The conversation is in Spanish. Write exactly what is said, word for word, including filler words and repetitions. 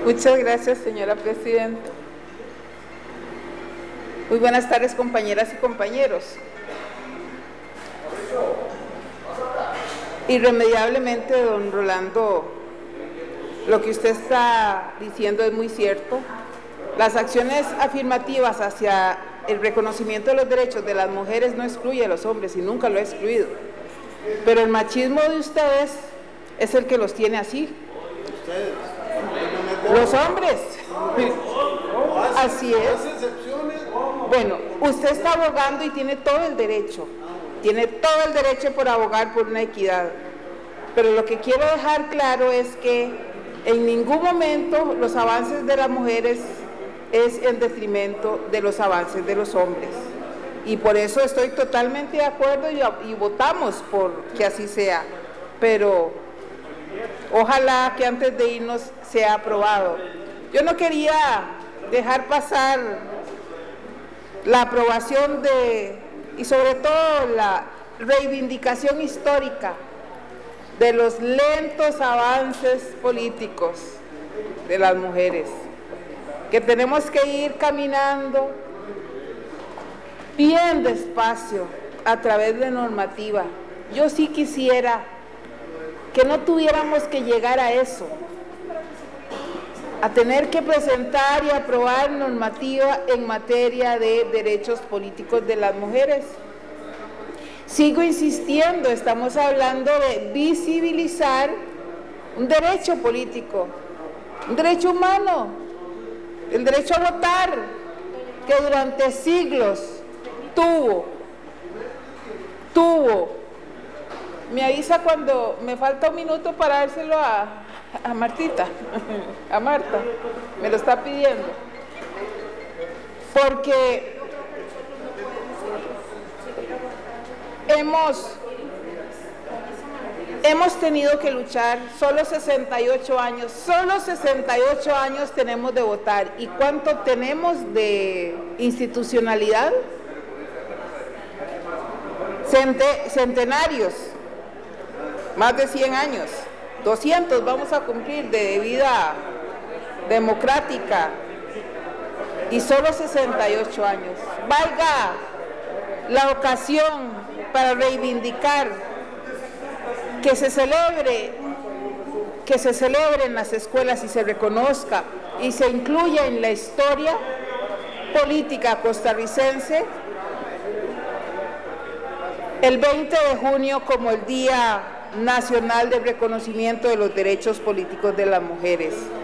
Muchas gracias, señora presidenta. Muy buenas tardes, compañeras y compañeros. Irremediablemente, don Rolando, lo que usted está diciendo es muy cierto. Las acciones afirmativas hacia el reconocimiento de los derechos de las mujeres no excluye a los hombres y nunca lo ha excluido. Pero el machismo de ustedes es el que los tiene así. Los hombres. Así es. Bueno, usted está abogando y tiene todo el derecho. Tiene todo el derecho por abogar por una equidad. Pero lo que quiero dejar claro es que en ningún momento los avances de las mujeres es en detrimento de los avances de los hombres. Y por eso estoy totalmente de acuerdo y, y votamos por que así sea. Pero ojalá que antes de irnos sea aprobado. Yo no quería dejar pasar la aprobación de, y sobre todo la reivindicación histórica de los lentos avances políticos de las mujeres, que tenemos que ir caminando bien despacio a través de normativa. Yo sí quisiera que no tuviéramos que llegar a eso, a tener que presentar y aprobar normativa en materia de derechos políticos de las mujeres. Sigo insistiendo, estamos hablando de visibilizar un derecho político, un derecho humano, el derecho a votar, que durante siglos tuvo, tuvo. Me avisa cuando me falta un minuto para dárselo a, a Martita, a Marta, me lo está pidiendo. Porque hemos, hemos tenido que luchar, solo sesenta y ocho años, solo sesenta y ocho años tenemos de votar. ¿Y cuánto tenemos de institucionalidad? Centenarios. Más de cien años, doscientos vamos a cumplir de vida democrática y solo sesenta y ocho años. Valga la ocasión para reivindicar que se celebre, que se celebre en las escuelas y se reconozca y se incluya en la historia política costarricense el veinte de junio como el Día Nacional de Reconocimiento de los Derechos Políticos de las Mujeres.